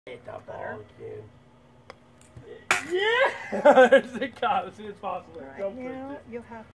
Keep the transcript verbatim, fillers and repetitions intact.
Hit the ball again. Yeah! There's the cow as soon as possible. Right. Go You know, first. you'll have